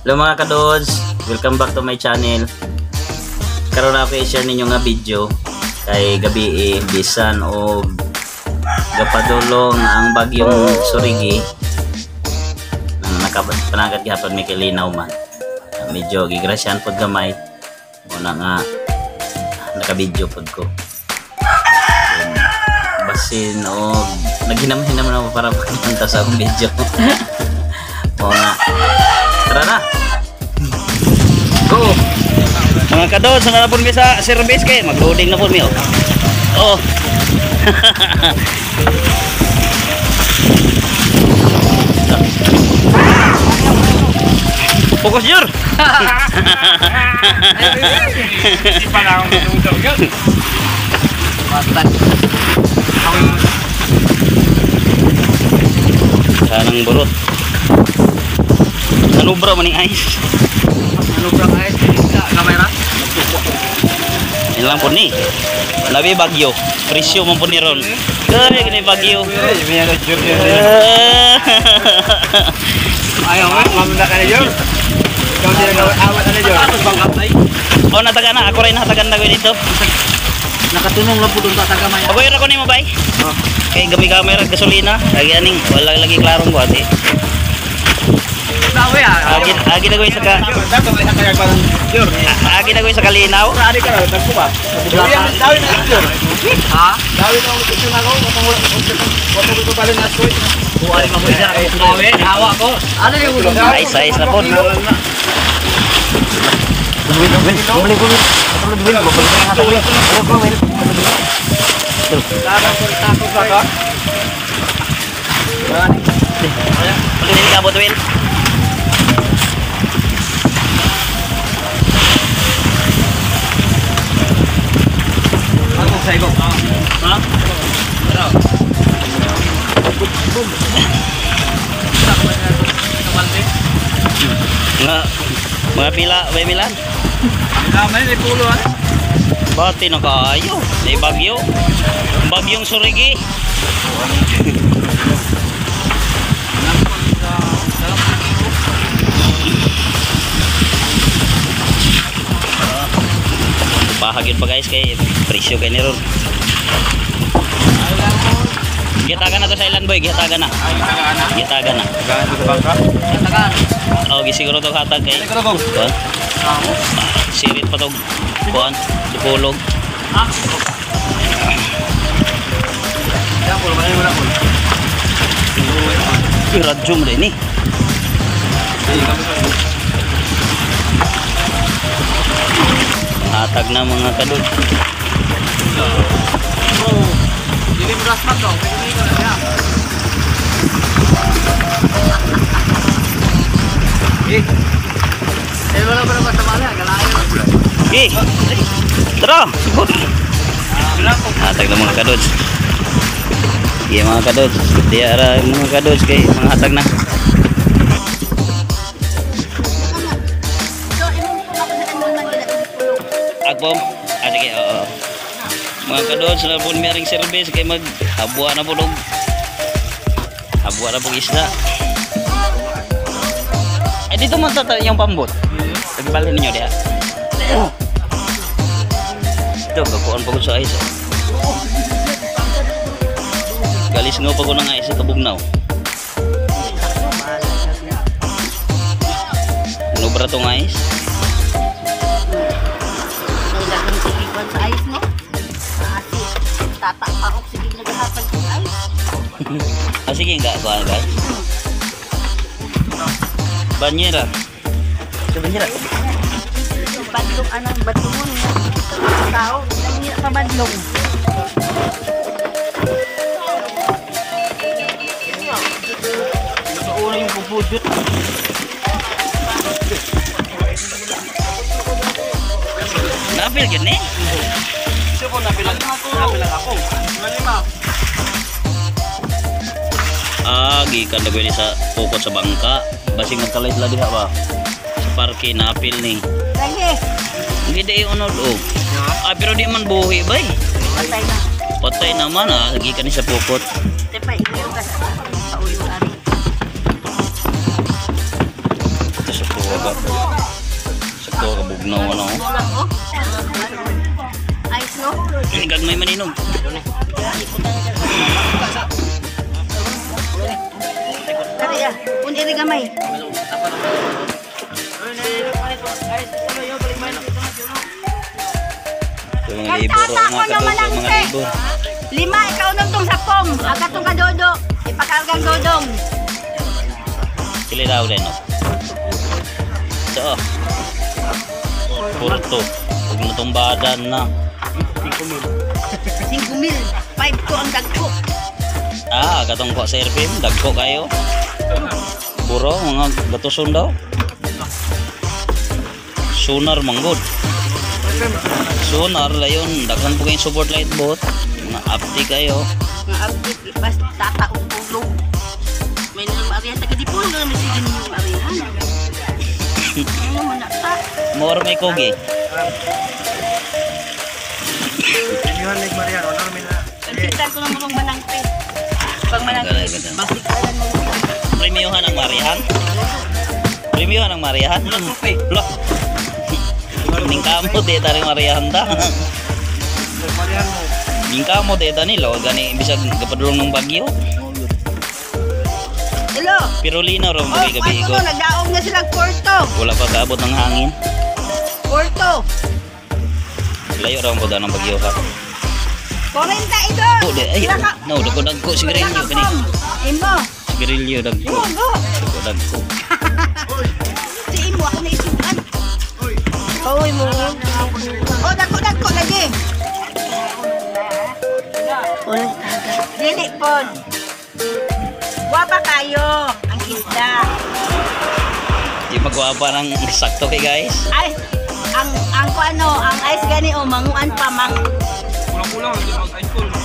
Hello mga kadods, welcome back to my channel. Karon ako i-share ninyo nga video kay gabi bisan o gapadulong ang bagyong Surigi. Nakapanagad gihapon may kilinaw man. Medyo gigrasyan pod gamay. Muna nga naka-video pod ko. Basin o naghinam-hinam na para pagpunta sa akong video. Muna. Tara na. Go. Mga kadods, na po mi sa service kay mag-loading na po mi. Oh. Fokus jur. Hindi pa lang ako matutog yun. Matan. Sanang burot. Nanubra maning ice. Nanubra ang ice sa kamera. Ilang po ni. Labi bagyo. Presyo mo po ni ron. Grabe gini bagyo. May ano jur yun. Ayaw nga, mamanda ka na jur. Ikaw din nag-awat na jur. Tapos bang kapay? Oh, nataga na. Ako rin natagan na ko dito. Nakatunong lang po doon sa tagamay. Ako yun ako ni mo bay. Kay gami kamera gasolina. Lagi aning wala lagi klarong ko ate. Dawi ah. Agi na ko sa ka. Dato may sakayag pa ng jur. Agi na ko sa kalinaw. Adi ka na, nagkuba. Dawi na jur. Ha? Dawi na ako ito na ako. Wala ko ito pala na skoy. Buhay mo siya. Dawi, hawa ko. Ano yung ulo? Ayos na po. Pagkinin ka abot, Will. Ako sa igo. Ha? Ano? Mga pila, may milan. May pulo ah. Bati na kayo. May bagyo. Bagyong Surigi. Bahagin pa guys kay presyo kay niron. Gitagan na to sa ilan boy, gitagan na. Gitagan na. Gitagan to sa bangka. Gitagan. Oh, gisiguro to hatag kay. Sirit pa to. Kuan, dipulog. Ah. Ya, pulo man mo na po. Irajum din ni. Hatag na mga kadod. Oh. Dili mo rasmat daw, pero hindi ko na siya. Wala ba naman sa mala, galayo. Tara, subot. Hatag na mga kadods. Iya mga kadods. Dia ara mga kadods kay mga hatag na. Agbom. Sige, oo. Mga kadods, na po mayroong service kay mag-habwa na po dog. Habwa na po isda. Eh dito man tata yung pambot. Nagbalhin ninyo dia. Ito, kakuan pa ko sa ice. Galis nga pa ko na nga isa kabugnaw. Ano ba itong ice? Nilagyan sigipan sa ice mo. Tata pa ako sige naghahatag ng ice. Sige nga kuan guys. Banyera. Banyera. Badlong anang badlong nga tao nangira sa badlong. Sa una yung pupudot. Napil yun eh. Siya po napilang ako. Malima. Gikan na ni sa pukot sa bangka. Basing nagkalait lang diha ba? Sa parke napil ni. Lagi. Hindi di unod o. Pero di man buhi bay. Patay na. Patay naman gikan ni sa pukot. Tepa iyo ka sa paulo ari. Ito sa puwaga. No, no. Kulang, oh. Ice, no? Gagmay maninog. Tari ya. Kung iri gamay. Ito mga libur o mga kadod sa mga libur. 5, ikaw nung tong sapong. Agatong kadodo. Ipakargang dodong. Kili daw din, no? Ito, Purto. Huwag na itong badan na. 5 mil. 5 ko ang dagko. Katong ko servim. Dagko kayo. Puro, mga gatuson daw. Sonar manggod. Sonar layon. Daghan po kayong support light boat. Mga apti kayo. Nga update. Ipas tata o tulog. May nang maarihan. Tagadipon nga naman sige ninyo maarihan. Ano mo na ta? More may kogi. Pagkitan ko ng murong manangpe. Pag manangpe, basikalan mo. Premiuhan ang marihan. Premiuhan ang marihan. Loh. Ningkamo de taring marihan ta. Ningkamo de tani lo gani bisag gapadulong ng bagyo. Hello. Pirulino ro Oh, gabi ano, nagdaong na silang Porto. Wala pa kaabot ng hangin. Porto. Layo ra mo ng bagyo ka. 40 ito. Oh, ay, no, dagko sigarilyo kani. Imo. Sigarilyo dagko. Go. Dagko. Si Imo ako na isukan. Oy mo. Oh, dako lagi. Oy, dili pod. Guwapa kayo ang isda. Di magwapa ng sakto kay guys. Ay, ang ice gani o manguan pa mang. Kulang-kulang, hindi mag-ice cold.